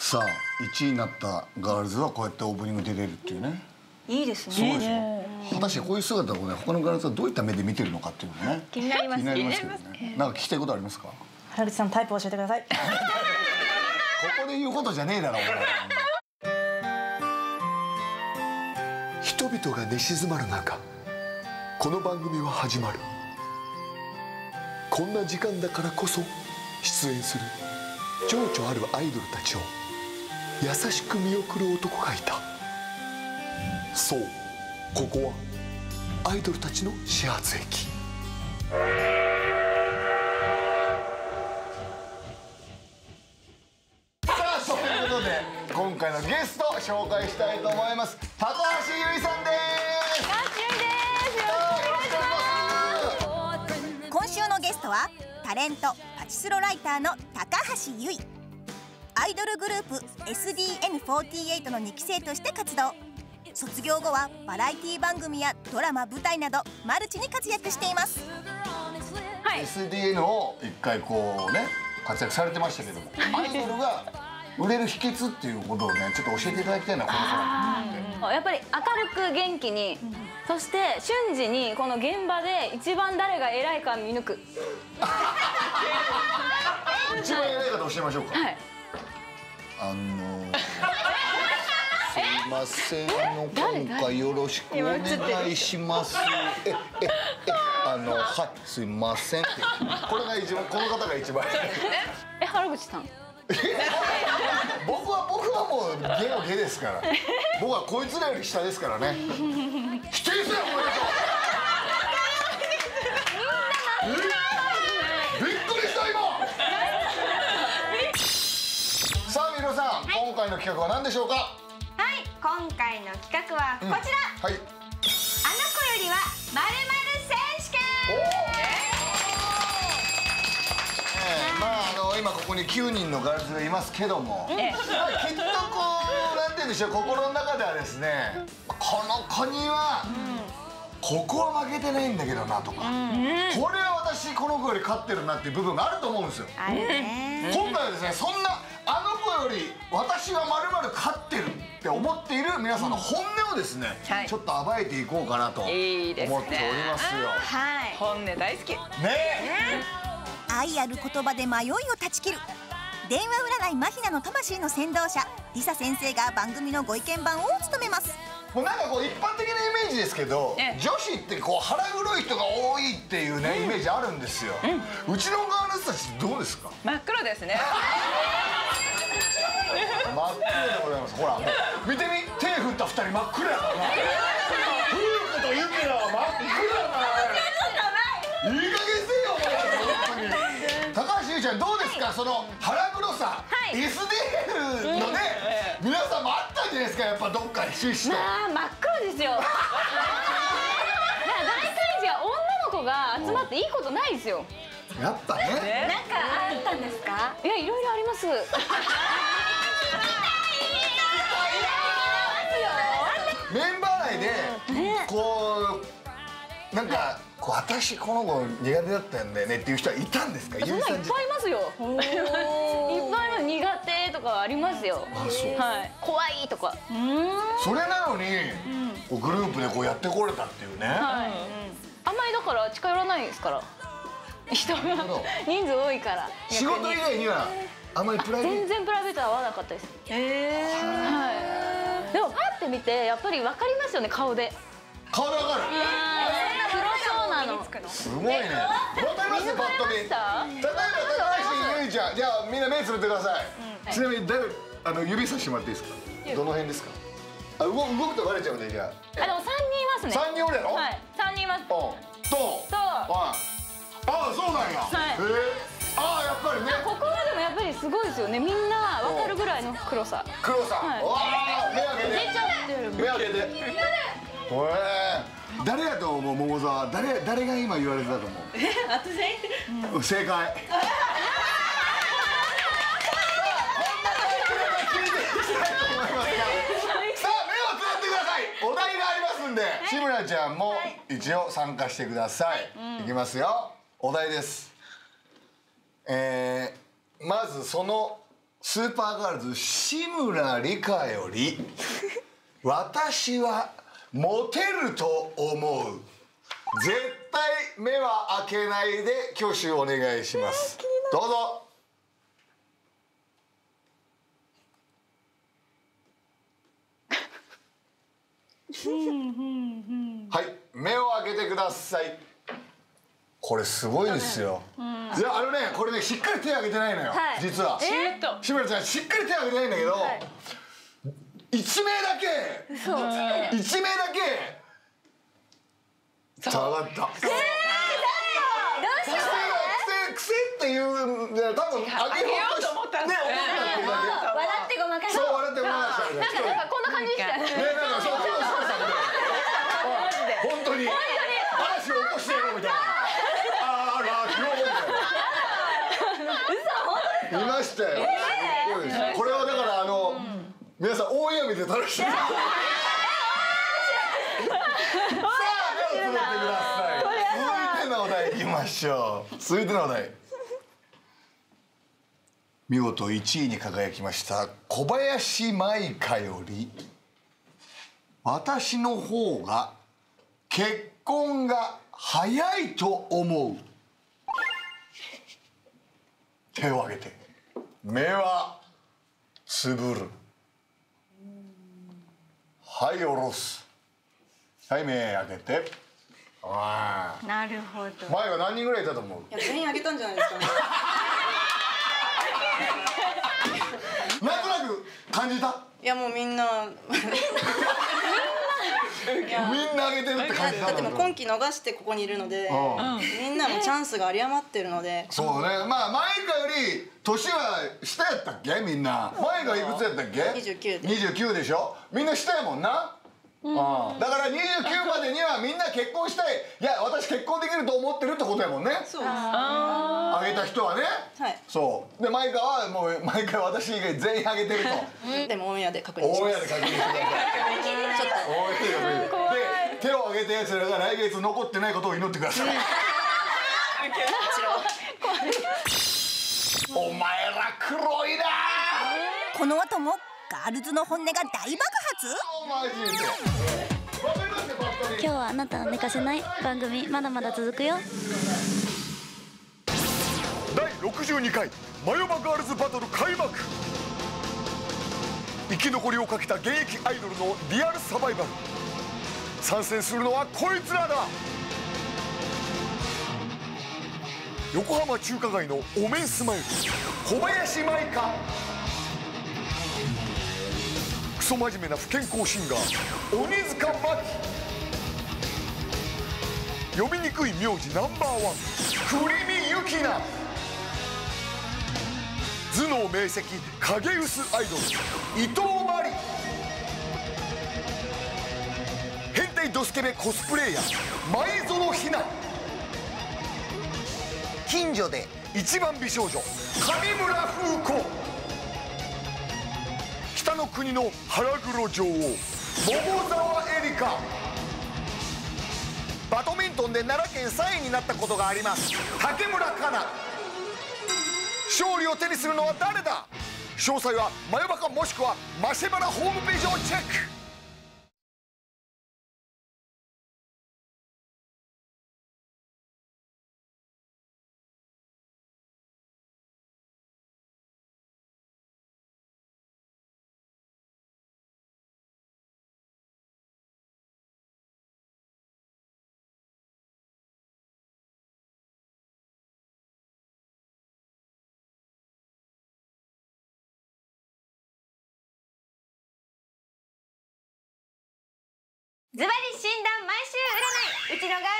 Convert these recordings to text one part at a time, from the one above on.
さあ1位になったガールズはこうやってオープニング出れるっていうね。 いいですね。 そうでしょ。果たしてこういう姿をね他のガールズはどういった目で見てるのかっていうのね気になります。 気になりますけどね。なんか聞きたいことありますか？ 原口さんタイプ教えてください。 ここで言うことじゃねえだろお前。 人々が寝静まる中、この番組は始まる。こんな時間だからこそ出演する情緒あるアイドルたちを優しく見送る男がいた。そう、ここはアイドルたちの始発駅。 さあということで今回のゲスト紹介したいと思います。高橋由依さんです。 今週のゲストはタレントパチスロライターの高橋由依。アイドルグループ SDN48 の2期生として活動。卒業後はバラエティ番組やドラマ舞台などマルチに活躍しています。 はい、SDN を一回こうね活躍されてましたけども、アイドルが売れる秘訣っていうことをねちょっと教えていただきたいなこの子。 やっぱり明るく元気に、そして瞬時にこの現場で一番誰が偉いか見抜く。 一番偉い方教えましょうか。 はい。 すいません今回よろしくお願いします。はいすいませんってこれが一番この方が一番。 原口さん。 僕はもうゲのゲですから。僕はこいつらより下ですからね。否定せよお前と。びっくりした今。さあ皆さん今回の企画は何でしょうか。 はい、今回の企画はこちら、 はい。 あの子よりは〇〇選手権。 まあ今ここに9人のガールズがいますけども、きっとこうなんて言うんでしょう、心の中ではですね、この子にはここは負けてないんだけどなとか、これは私この子より勝ってるなっていう部分があると思うんですよ。 あるね。 今回はですね、そんなあの子より私はまるまる勝ってるって思っている皆さんの本音をですね、ちょっと暴いていこうかなと思っておりますよ。 はい。 本音大好き。 ね。 愛ある言葉で迷いを断ち切る電話占いマヒナの魂の先導者リサ先生が番組のご意見番を務めます。 もうなんかこう一般的なイメージですけど、女子ってこう腹黒い人が多いっていうねイメージあるんですよ。うちのガールズたちどうですか。 真っ黒ですね。 真っ黒でございます。ほらもう見てみ、手振った2人真っ黒やからな。フークとユキナは真っ黒やから。いい加減せよお前。高橋由依ちゃんどうですか、その腹黒さ、SDN のね皆さんもあったんじゃないですか、やっぱどっかに終始と。 まあ真っ黒ですよ。大体じゃ女の子が集まっていいことないですよ。 やっぱね。 なんかあったんですか。 いや、いろいろあります。 メンバー内でこうなんかこう私この子苦手だったんだよねっていう人はいたんですか。 そんなんいっぱいいますよ。いっぱい苦手とかありますよ。はい。怖いとか。 それなのにこうグループでこうやってこれたっていうね。 はい。あんまりだから近寄らないですから。人が人数多いから。 仕事以外にはあんまりプライベート。 全然プライベートは合わなかったです。はい。でもパッて見てやっぱり分かりますよね、顔で。 顔でわかる。 黒そうなの。 すごいね。わかりますパッと見。例えば高橋由依ちゃん、じゃあみんな目つぶってください。ちなみに誰指さしてもらっていいですか。どの辺ですか。あ、動くとバレちゃうんで。じゃあ。 でも3人いますね。 3人おるやろ。 はい。3人います。 ああ、そうなんや。ああ、やっぱりね。 ここはでもやっぱりすごいですよね。みんなわかるぐらいの黒さ。 黒さ。わあ、目開けて。 出ちゃってる。 目開けて。誰やと思う、桃沢。誰が今言われてたと思う。私。正解。お題がありますんで、志村ちゃんも一応参加してください。いきますよ。お題です。まずそのスーパーガールズ志村梨花より私はモテると思う。絶対目は開けないで挙手お願いします。どうぞ。はい、目を開けてください。これすごいですよ。いやこれねしっかり手挙げてないのよ、実は。志村ちゃんしっかり手挙げてないんだけど、1名だけ1名だけ下がった。癖っていう多分あげようと思ったんですよ。 笑ってごまかした。 そう笑ってごまかした。 なんかこんな感じでしたよね。 本当に嵐を起こしてやろうみたいな。見ましたよ。これはだから皆さんオンエア見て楽しんで。さあ目をつぶってください。続いてのお題いきましょう。続いてのお題。見事1位に輝きました小林舞香より私の方が結婚が早いと思う。手を挙げて目はつぶる。はい下ろす。はい目開けて。 なるほど。 前は何人ぐらいいたと思う？ いや全員あげたんじゃないですかね。 なんとなく感じた？ いやもうみんなみんなあげてるって感じた。 だってもう今期逃してここにいるので、みんなのチャンスが有り余ってるので。 そうね。まあ前香より年は下やったっけみんな。前香いくつやったっけ ？29で。 29でしょ。みんな下やもんな。だから29までにはみんな結婚したい。いや私結婚できると思ってるってことやもんね。 そうです。 あげた人はね。 はい。 そうで前香はもう毎回私以外全員あげてると。 でもオンエアで確認します。 オンエアで確認してください。 ちょっと。 オンエアで手を挙げたやつらが来月残ってないことを祈ってください。お前ら黒いな。 この後もガールズの本音が大爆発。 今日はあなたを寝かせない番組まだまだ続くよ。 第62回マヨバガールズバトル開幕。生き残りをかけた現役アイドルのリアルサバイバル。参戦するのはこいつらだ。横浜中華街のお面スマイル小林舞香。クソ真面目な不健康シンガー鬼塚真紀。読みにくい名字ナンバーワン栗見由紀奈。頭脳明晰影薄アイドル伊藤真理。変態ドスケベコスプレイヤー前園ひな。近所で一番美少女上村風子。北の国の腹黒女王桃沢エリカ。バドミントンで奈良県3位になったことがあります竹村香奈。勝利を手にするのは誰だ。詳細はマヨバカもしくはマシェバラホームページをチェック。 ズバリ診断毎週占いうちのガール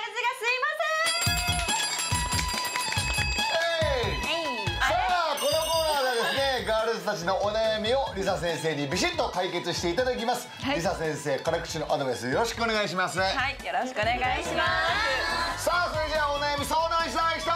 ズがすいません。 さあこのコーナーではですねガールズたちのお悩みをリサ先生にビシッと解決していただきます。リサ先生辛口のアドバイスよろしくお願いします。はい、 よろしくお願いします。 さあそれじゃあお悩み相談したい人。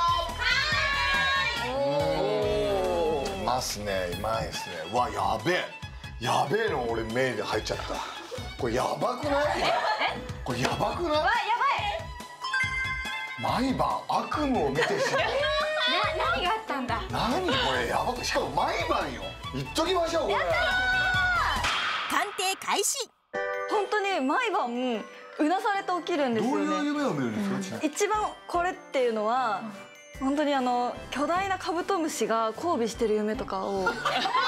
いますね。いますね。わやべえやべえの俺目で入っちゃった。これやばくない？これやばくない？ わ、やばい。 毎晩悪夢を見てしまう。 何があったの？ んだ。 何これやばく、しかも毎晩よ。言っときましょうこれ。 鑑定開始。 本当に毎晩うなされて起きるんですよね。 どういう夢を見るんですか？ 一番これっていうのは本当に巨大なカブトムシが交尾してる夢とかを見るん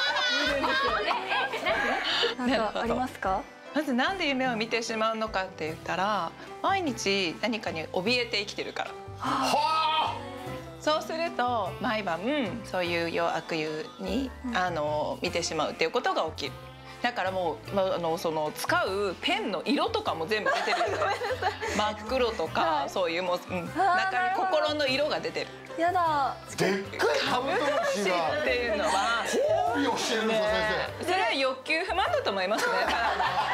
ですよ。なんかありますか？ まずなんで夢を見てしまうのかって言ったら、毎日何かに怯えて生きてるから。 はそうすると毎晩そういう夜悪夢に見てしまうっていうことが起きる。だからもうその使うペンの色とかも全部出てるよね。真っ黒とかそういうもう、中に心の色が出てる。 やだ。 あ、でっかいカブトムシがっていうのは交尾をしてるんですか先それは欲求不満だと思いますね。 なんか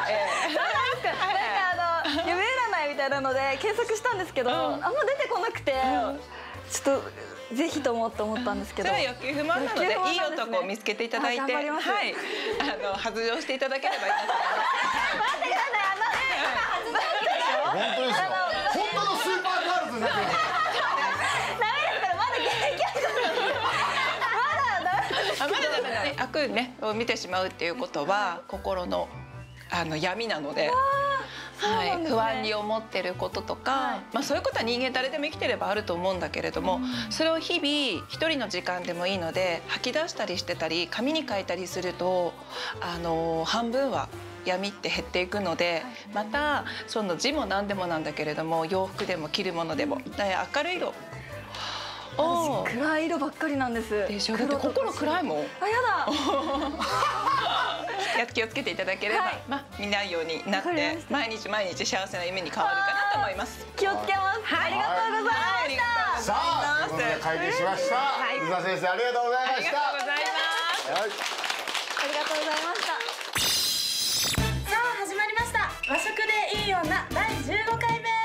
夢占いみたいなので検索したんですけど、あんま出てこなくて、ちょっとぜひともって思ったんですけど。 それは欲求不満なので、いい男を見つけていただいて、はい、発情していただければいいなと思います。 生。本当ですよ。本当のスーパーガールズになってる。 まだダメだね。悪ねを見てしまうっていうことは心の闇なので。はい、不安に思ってることとか、まあそういうことは人間誰でも生きてればあると思うんだけれども、それを日々一人の時間でもいいので吐き出したりしてたり紙に書いたりすると半分は闇って減っていくので、またその字も何でもなんだけれども洋服でも着るものでも明るい色。 暗い色ばっかりなんです。 でしょ。だって心暗いもん。 あ、やだ。 気をつけていただければ、まあ見ないようになって毎日毎日幸せな夢に変わるかなと思います。 気をつけます。ありがとうございました。 さあ、ということで解決しました。宇佐先生ありがとうございました。 ありがとうございます。 ありがとうございました。 さあ始まりました。和食でいい女第15回目。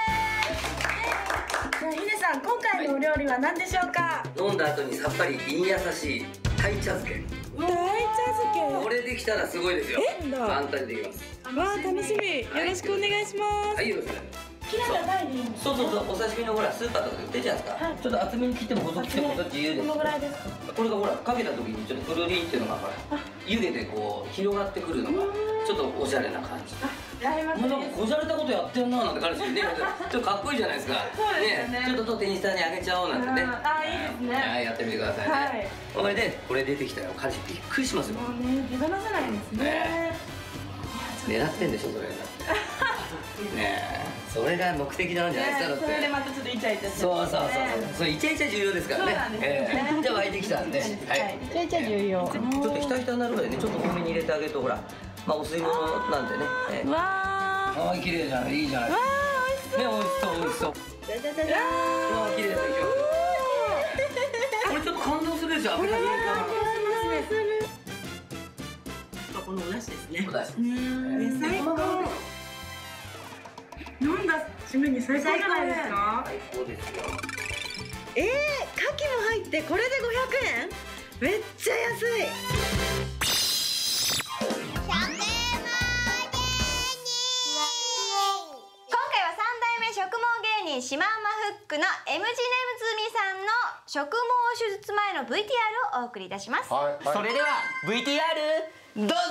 ヒデさん、今回のお料理は何でしょうか？ 飲んだ後にさっぱり胃に優しい鯛茶漬け。 鯛茶漬これできたらすごいですよ。簡単にできます。 け。わあ、楽しみ。よろしくお願いします。 はい、よろしく。 切らた鯛でいいんですか？ そうお刺身のほらスーパーとかで売ってるじゃないですか。ちょっと厚めに切っても細く切っても自由です。 このぐらいですか？ これがほらかけた時にちょっとくるりんっていうのがほら湯気でこう広がってくるのがちょっとおしゃれな感じ。もうなんかこじゃれたことやってんななんて感じでね、ちょっとかっこいいじゃないですか。 そうですね。 ちょっと店員さんにあげちゃおうなんてね。 あ、いいですね。 はい、やってみてくださいね。これでこれ出てきたら彼氏びっくりしますよ。 もうね、手放せないですね。 狙ってんでしょそれ。ねえ、それが目的なんじゃないですか。だってそれでまたちょっとイチャイチャして。 それイチャイチャ重要ですからね。 そうなんですね。 じゃあ沸いてきたんで、はい。 イチャイチャ重要。 ちょっとひたひたになるまでね、ちょっと多めに入れてあげるとほら、まあお吸い物なんでね。 わああ、綺麗じゃない、いいじゃない。わあ、美味しそう。ね、美味しそう。 じゃじゃじゃじゃーん。 わあ、綺麗ですよ。これちょっと感動するでしょ。これ感動しますね。 このお出汁ですね。 お出汁。 最高。飲んだ締めに最高じゃないですか？ 最高ですよ。 牡蠣も入ってこれで500円？めっちゃ安い。 100円も今回は3代目植毛芸人シマウマフックの M ジネムズミさんの植毛手術前の VTR をお送りいたします。 はい、 それでは VTR どうぞ。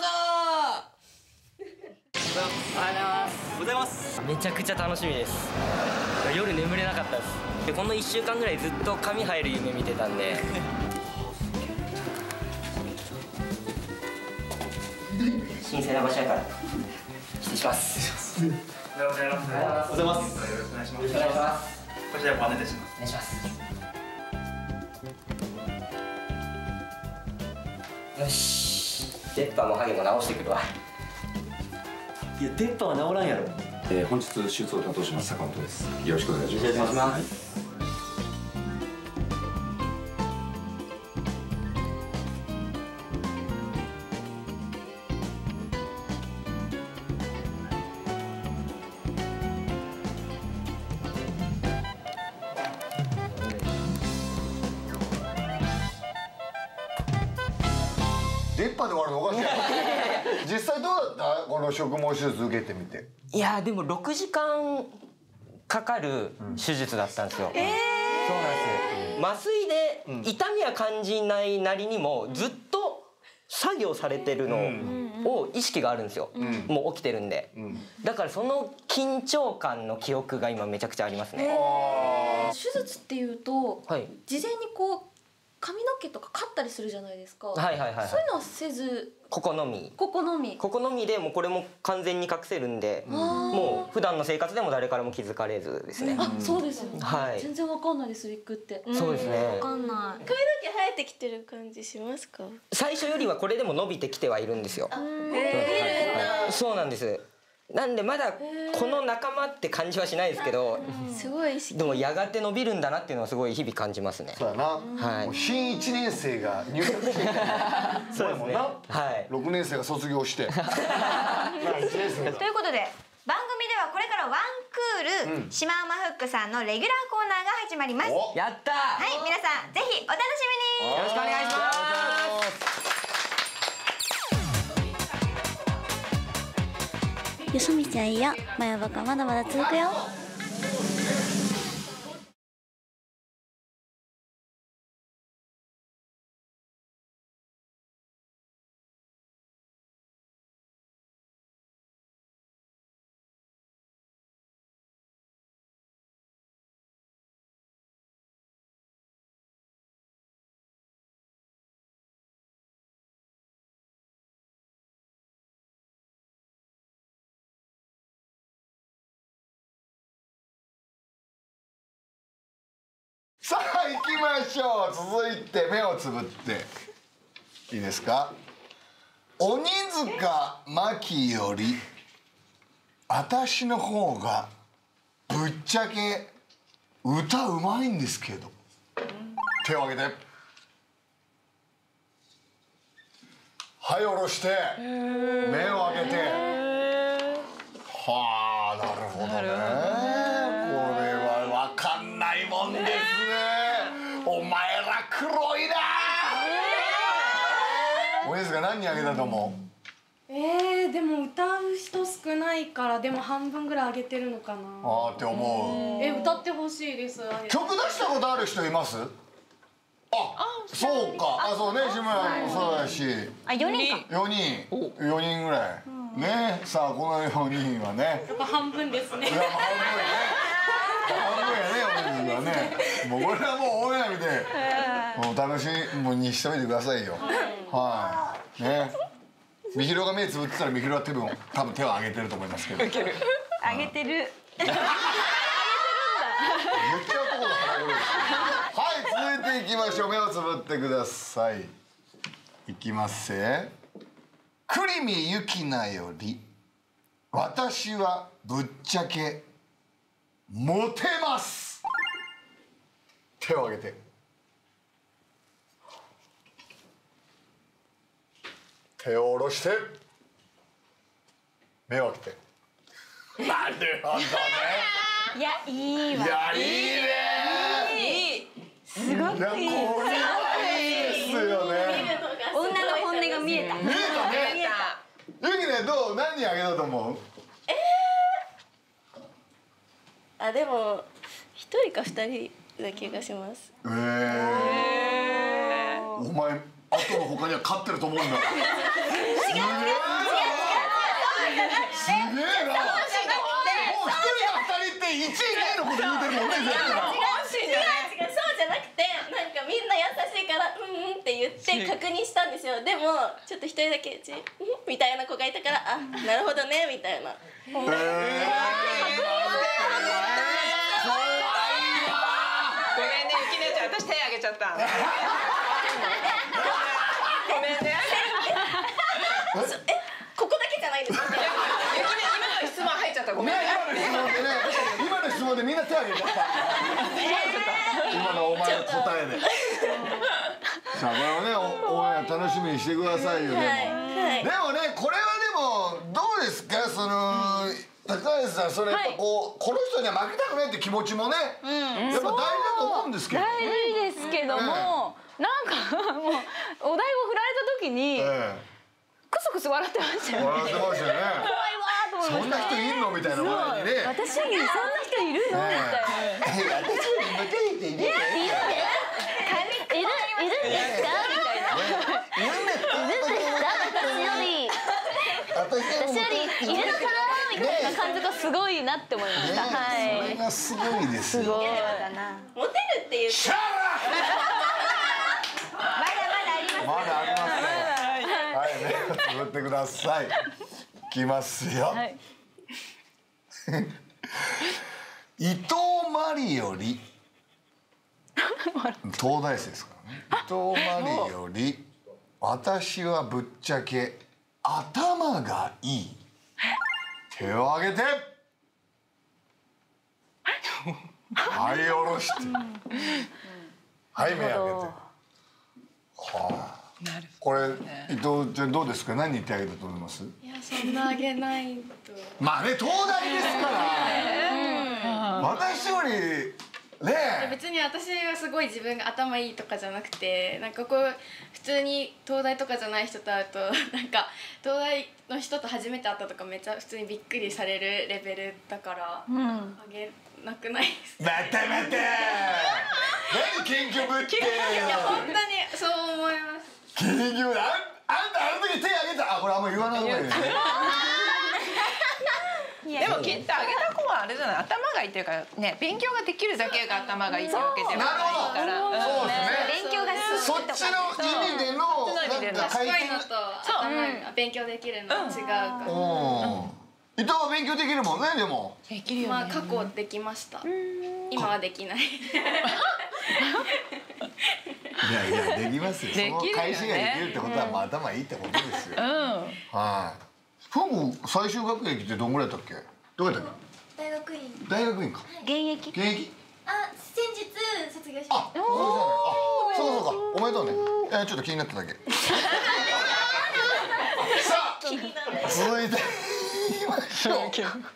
おはようございます。めちゃくちゃ楽しみです。夜眠れなかったです。でこの1週間ぐらいずっと髪生える夢見てたんで神聖な場所やから失礼します。 おはようございます。おはようございます。よろしくお願いします。よろしくお願いします。こちらご案内いたします。 お願いします。よし、出っ歯もハゲも直してくるわ。 いや、出っ歯は治らんやろ。本日手術を担当します坂本です。よろしくお願いします。お願いします。 出っ歯で終わるのおかしいやろ。実際どうだったこの植毛手術受けてみて。 いやでも6時間かかる手術だったんですよ。そうなんです。麻酔で痛みは感じないなりにもずっと作業されてるのを意識があるんですよ、もう起きてるんで、だからその緊張感の記憶が今めちゃくちゃありますね。 手術っていうと、 はい、 事前にこう髪の毛とかカッたりするじゃないですか。 はいはいはいはい、 そういうのはせず、 ここのみでもうこれも完全に隠せるんで、もう普段の生活でも誰からも気づかれずですね。 あ、そうですよね、 はい、 全然わかんないです、ウィッグって。 そうですね、 わかんない。 髪の毛生えてきてる感じしますか？ 最初よりはこれでも伸びてきてはいるんですよ。そうなんです。なんでまだこの仲間って感じはしないですけど、 すごい意識。 でもやがて伸びるんだなっていうのはすごい日々感じますね。 そうやな、 はい、 新1年生が入学してきたそうですね、はい、 6年生が卒業して1年生がということで番組ではこれからワンクール、シマウマフックさんのレギュラーコーナーが始まります。 やったー。 はい、皆さんぜひお楽しみに。 よろしくお願いします。 よそみちゃんやまやばかまだまだ続くよ。 さあ行きましょう。続いて目をつぶっていいですか。鬼塚真紀より私の方がぶっちゃけ歌うまいんですけど。手を挙げて。はい下ろして目を上げて。はあ、なるほどね。これは分かんないもんですね。お前ら黒いな。おですが何人あげたと思う？ でも歌う人少ないからでも半分ぐらいあげてるのかな。 あーって思う。 歌ってほしいです。 曲出したことある人います？あ、そうか。あ、そうね、志村もそうだし。 あ、4人か。 4人ぐらい。ね、さあこの4人はね。 やっぱ半分ですね。 半分やね、お水はね。もうこれはもうオンエア見て、もう楽しみにしておいてくださいよ。はい。ね。みひろが目つぶってたらみひろは多分手を挙げてると思いますけど。 上げてる。 言っちゃうところが腹黒いです。はい、続いていきましょう。目をつぶってください。いきますせ。栗見ゆきなより私はぶっちゃけモテます。手を挙げて。手を下ろして目を開けて。なるほどね。 いや、いいわ。 いや、いいね。 いい。すごくいい。 いや、これはいいですよね。 女の本音が見えた。 見えたね。ゆきね、どう？何人あげたと思う？ あ、でも一人か二人な気がします。 お前後の他には勝ってると思うんだ。すげえな。もう一人か二人って1位2位のこと言うてるもんね。 違う、そうじゃなくて、なんかみんな優しいからうんって言って確認したんですよ。でもちょっと一人だけみたいな子がいたから、あ、なるほどねみたいな。 ごめんね、ゆきねちゃん、私手挙げちゃった。ごめんね。 ここだけじゃないですか。 ゆきね、今の質問入っちゃった。ごめんね。 今の質問でみんな手挙げちゃった。今のお前の答えで。さあこれをね、オンエア楽しみにしてくださいよ。でもね、これはでもどうですか、その高橋さん、それやっぱこうこの人には負けたくないって気持ちもね、やっぱ大事だと思うんですけど。 大事ですけども、なんかもうお題を振られた時にクスクス笑ってましたよね。 笑ってましたよね。 怖いわーと思いました。 そんな人いるのみたいな笑いにね。 私にそんな人いるのみたいな。 私にモテる人いるの？ 私よりいるのかなみたいな感じがすごいなって思いました。はい。 それがすごいですよ。 すごい。 モテるっていう。 シャラ。まだありますね。はい、目をつぶってください。いきますよ。はい、伊藤真理より東大生ですからね。伊藤真理より私はぶっちゃけ頭がいい。手を挙げて。はい、下ろして。はい、目を挙げて。はあ、これ伊藤ちゃんどうですか？何人手挙げたと思います？ いや、そんなあげないと。 まあね、東大ですから。私よりね。 別に私はすごい自分が頭いいとかじゃなくて、なんかこう普通に東大とかじゃない人と会うと、なんか東大の人と初めて会ったとかめっちゃ普通にびっくりされるレベルだから、あげなくないですか？ 待って待って。何謙虚ぶってんの。 いや本当にそう思います。 謙虚だ。あんたあの時手挙げた。あ、これあんま言わない方がいいね。 でもきっとあげた子はあれじゃない、頭がいいっていうかね、勉強ができるだけが頭がいいってわけではないから。 そうですね。 勉強がそっちの意味でのなんか賢いのと頭が勉強できるの違うから。 伊藤は勉強できるもんね。でもできるよね。まあ過去できました。今はできない。いやいやできますよ。その返しができるってことはまあ頭いいってことですよ。はい。フグ最終学歴ってどんぐらいだったっけ？どうやったっけ？ 大学院。 大学院か。 現役？ 現役？ あ、先日卒業しました。 そうか。おめでとうね。ちょっと気になっただけ。さあ、続いていきましょう。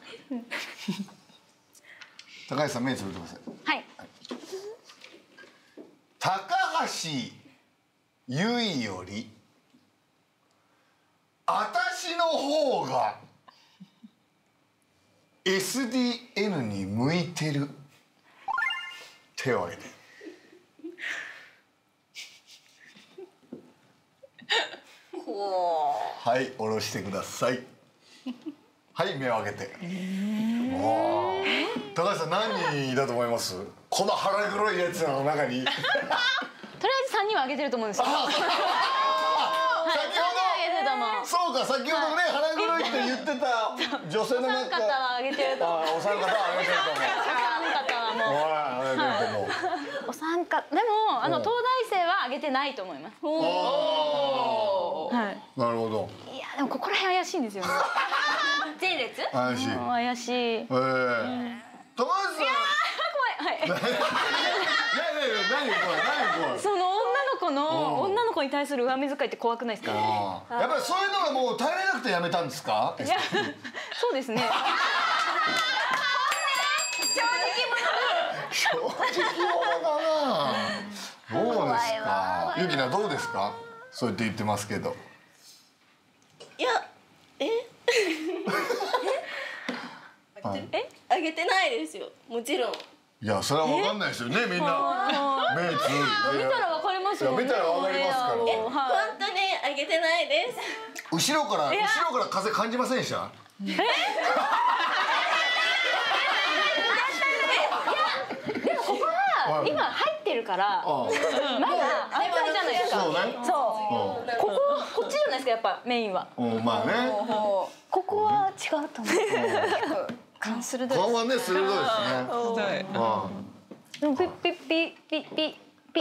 高橋さん目つぶってください。 はい。 高橋優衣より私の方が SDN に向いてる。手を挙げて。はい、下ろしてください。はい、目を開けて。高橋さん何だと思います？この腹黒いやつの中に。 とりあえず3人はあげてると思うんですよ。 そうか、先ほどね腹黒いって言ってた女性の中。 お三方はあげてると思う。 お三方はあげてると思う。 お三方でも東大生はあげてないと思います。はい。 なるほど。 いやでもここら辺怪しいんですよね。前列？ 怪しい。 怪しい。 高橋さん。 怖い。はい。何怖い。 その女の子に対する上目遣いって怖くないですか？ やっぱりそういうのがもう耐えられなくてやめたんですか？ いや、そうですね。 正直者だな。どうですか？ゆきなどうですか？そうやって言ってますけど。 いや、あげてないですよ。もちろん。 いや、それは分かんないですよね、みんな。目つぶって。 見たら分かりますよね。 見たら分かりますから。 本当にあげてないです。 後ろから風感じませんでした？ でもここは今入ってるからまだ安泰じゃないですか。そう。こっちじゃないですか、やっぱメインは。 まあね。 ここは違うと思う。勘鋭い。 勘はね鋭いですね。 でもピッピッピッピッピッピッピッ。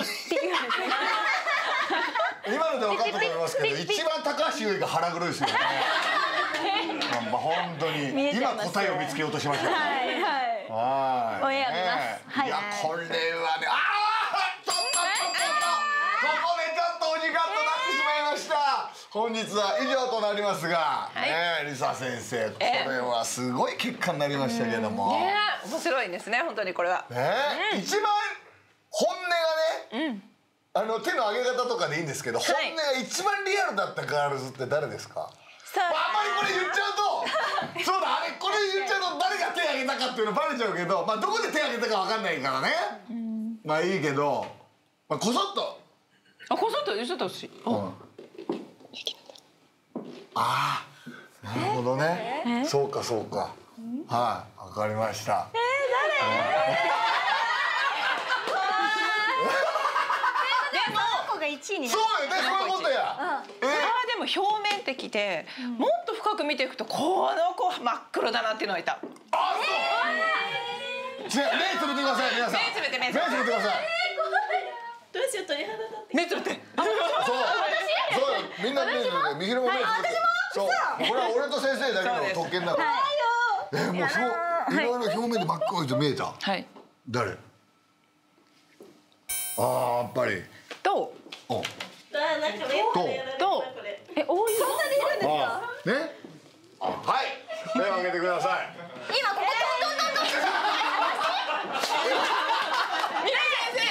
今ので分かったと思いますけど、一番高橋優衣が腹黒いですよね。本当に今答えを見つけようとしましたね。はい。 オンエア見ます。 いやこれはね、ここでちょっとお時間となってしまいました。本日は以上となりますが、りさ先生、これはすごい結果になりましたけども。 面白いですね、本当にこれは。 一番本音がね、手の上げ方とかでいいんですけど、本音が一番リアルだったガールズって誰ですか？あんまりこれ言っちゃうと、そうだ、これ言っちゃうと誰が手挙げたかっていうのバレちゃうけど、まあどこで手挙げたかわかんないからね。まあいいけど、まあこそっとあ、こそっとちょっとし。 ああ、なるほどね。そうかそうか。はい、わかりました。 誰？でもこの子が1位になる。 そうよね、そういうことや。 ああ、でも表面的で、もっと深く見ていくとこの子真っ黒だなっていうのがいた。 あ、そう。目つぶってください、皆さん。 目つぶってください。 どうしよう、鳥肌立って。 目つぶって。 そう。そうよ、みんな目つぶって、みひろも目つぶって。そう。これは俺と先生だけの特権だから。もうそう、いろいろ表面で真っ黒いと見えた。 はい。 誰？ああ、やっぱり。 どう？ なんかね、 どう？ え、多い。そんなにいるんですか？ ね。はい。目を開けてください。 今ここトントントントン。 未来先生。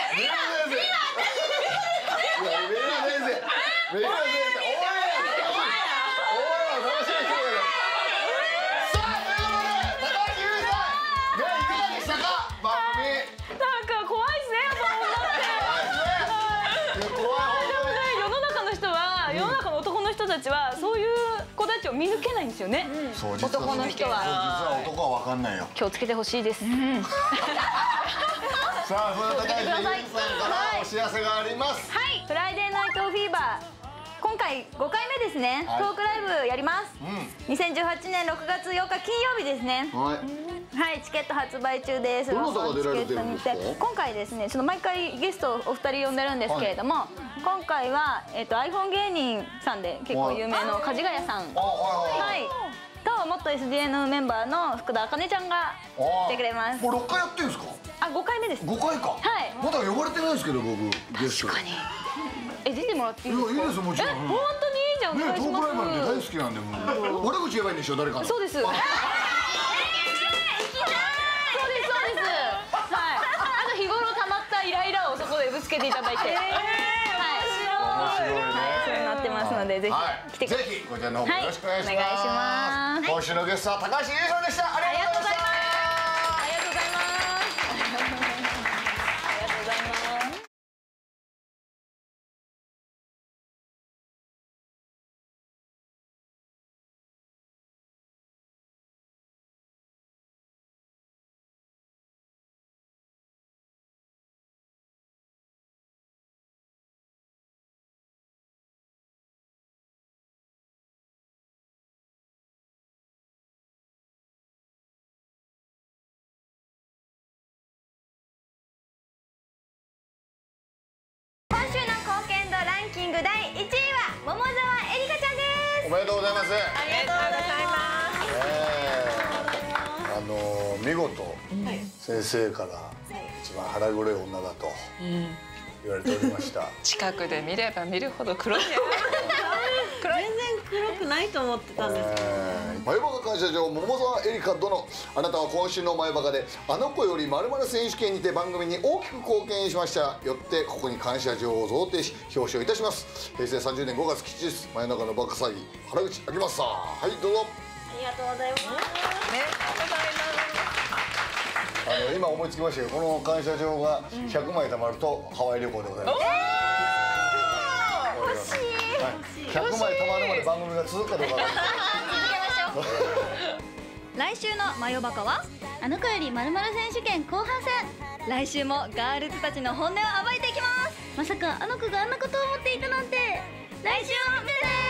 そういう子たちを見抜けないんですよね。男の人は。 実は男は分かんないよ。 気をつけてほしいです。 さあ、それでは高橋由依さんからお知らせがあります。 はい、フライデーナイトフィーバー。今回5回目ですね。トークライブやります。2018年6月8日金曜日ですね。はい、チケット発売中です。 どなたが出られてるんですか？ 今回ですね、毎回ゲストお二人呼んでるんですけれども、今回はiPhone 芸人さんで結構有名の梶ヶ谷さん、はい、ともっと SDN メンバーの福田茜ちゃんが来てくれます。 もう6回やってるんですか？ あ、5回目です。 5回か。 はい。 まだ呼ばれてないですけど、僕ゲスト。 確かに。出てもらっていいですか？ いいです、もちろん。 本当にいいじゃん、お願いします。 トークライブなんて大好きなんで、悪口言えばいいんでしょ、誰かの。 そうです。そうです。はい。あと日頃溜まったイライラをそこでぶつけていただいて。はい。面白いね。そうなってますので、ぜひ来てください。 ぜひこちらの方もよろしくお願いします。 お願いします。 今週のゲストは高橋由依さんでした。ありがとうございました。 ありがとうございます。ありがとうございます。ランキング第1位は桃沢エリカちゃんです。 おめでとうございます。 ありがとうございます。 見事先生から一番腹黒い女だと言われておりました。 近くで見れば見るほど黒いね。 全然黒くないと思ってたんですけど。 前バカ感謝状桃沢エリカ殿、あなたは今週の前バカであの子より〇〇選手権にて番組に大きく貢献しました。よってここに感謝状を贈呈し表彰いたします。平成30年5月吉日、真夜中のバカ騒ぎ原口あきますさん、はいどうぞ。 ありがとうございます。 今思いつきましたけど、この感謝状が100枚貯まるとハワイ旅行でございます。 欲しい。 100枚貯まるまで番組が続くかどうかわかんない。 来週のマヨバカはあの子より〇〇選手権後半戦。 来週もガールズたちの本音を暴いていきます。 まさかあの子があんなことを思っていたなんて。来週も見てね。